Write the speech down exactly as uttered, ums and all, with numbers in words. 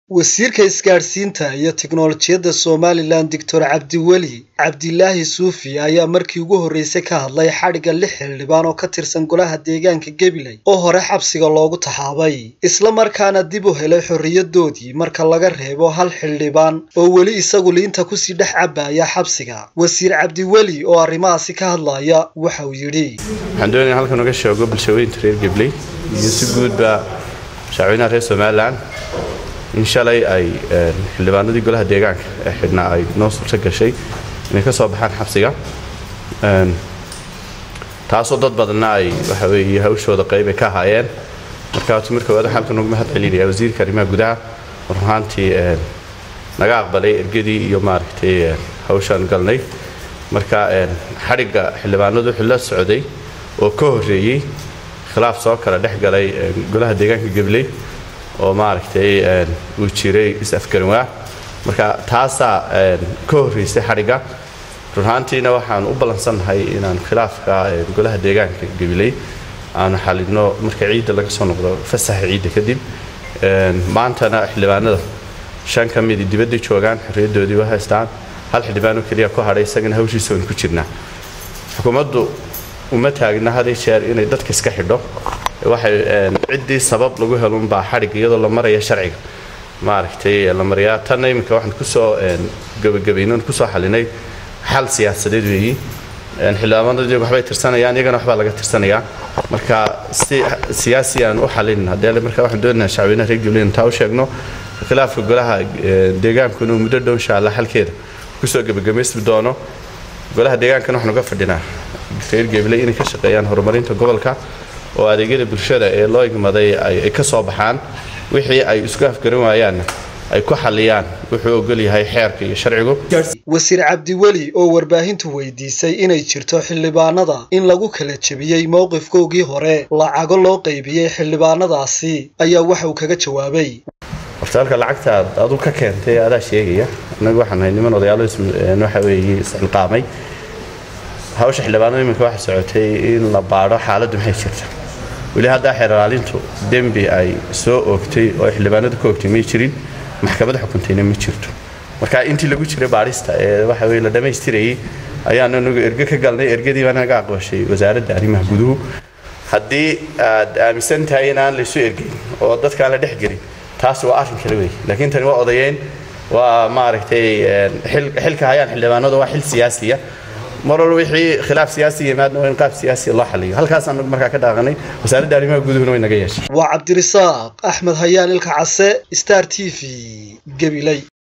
wasiirka isgaarsiinta iyo tiknoolajiyadda Somaliland Doctor Cabdiweli Cabdilaahi Suufi ayaa markii ugu horeysay ka hadlay xadhiga lix xildhibaan oo ka tirsan golaha deegaanka Gabiley oo hore xabsiga loogu taxaabay isla markaana dib u helay xorriyadoodii marka laga reebo hal xildhibaan oo weli isagu liinta ku sii dhex cabaya xabsiga. Wasiir Cabdiweli oo arrimahaasi ka hadlaya waxa uu yiri waxaan doonayaa halkan uga sheego bulshooyinka reer Gabiley iyo si guudba shacabweynaha reer Somaliland إن شاء الله أي اللبنان دي كلها ديجان إحنا أي نص شكل شيء نكسب بحال حبسية تعصدت بدلنا أي وحوي هوش وده قريب كهاين مركات مركب هذا حالته نقوم هذا اللي وزير كريمة جدع ورهانتي نجاق بلي الجدي يوم عرفتي هوشان قلني مركا حرق اللبنان ده حلا السعودي وكهري خلاف سكر ده قلي كلها ديجان قبلي oo maaragtay uu jiray is afgarwa marka taasa ka horeysay xariga runtiina waxaan u balansanahay inaan khilaafka golaha deegaanka Gabiley aan xalino marka ciid laga soo noqdo fasax ciid kadib maantana xildhibaanada shan ka mid dibadda joogan xiriidoodii waxa haystaan hal xildhibaan oo kaliya ku haray isagana hawshiisa oo ku jirna xukuumaddu uma taagna haday sheer inay dadka iska xidho waxay cidii sabab lagu helo baa xarig iyadoo la marayo sharciga maaragtay la mariyaa tan imika waxaan ku soo gabagabeynaan ku soo xalinay xal siyaasadeed weeyii in xildhibaanadu waxbay tirsanayaan iyagana waxba laga tirsanayaa marka si siyaasi aan u xalin hadii marka waxaan doonayaa shacabweynaha reer Gabiley inta u sheegno khilaafka golaha deegaanka inuu muddo dhow insha Allah xalkeeda ku soo gabagabeysmi doono golaha deegaanka waxaan uga fadhinaa reer Gabiley inay ka shaqeeyaan horumarinta gobolka oo adeegyada bulshada ee loo igmaday ay ka soo baxaan wixii ay isku afgaran waayaan ay ku xaliyaan wuxuu ogol yahay xeerka iyo sharcigu. Wasiir Cabdiweli oo warbaahintu weydiisay inay jirto xildhibaanada in lagu kala jabiyay mowqifkoogii hore lacago loo qaybiyay xildhibaanadaasi ayaa waxa uu kaga jawaabay hortaalka lacagta aad u ka keentay adaa sheegaya anagu waxaan nahay niman odayaal waxa weeyii isqaamay hawsha xildhibaanada iminka waxa socotay in la baaro xaaladdu maxay jirtaa wali hadda xeeraalintu dambi ay soo oogtay oo xildhibaanadu ka oogtay ma jirin maxkamadda xukuntayna ma jirto marka intii lagu jiray baarista ee waxa weey la dhameystirayay ayaan anagu erga ka galnay ergadii baan naga aqoonshay wasaaradda arrimaha guduhu haddii aad aaminsan tahay inaan la soo ergin oo dadka la dhex gelin taas waa arrin kale weey laakiin tani waa odayeen waa maaragtay xilka hayaan xildhibaanadu waa xil siyaasi ah مرة وحي خلاف سياسي ما وين قاف سياسي الله حليه هل كاس أنا مركا كده غني وسارد داري ما جودهنا وين نجيش وعبد الرزاق أحمد هيان الكعسة ستار تي في قبيلي.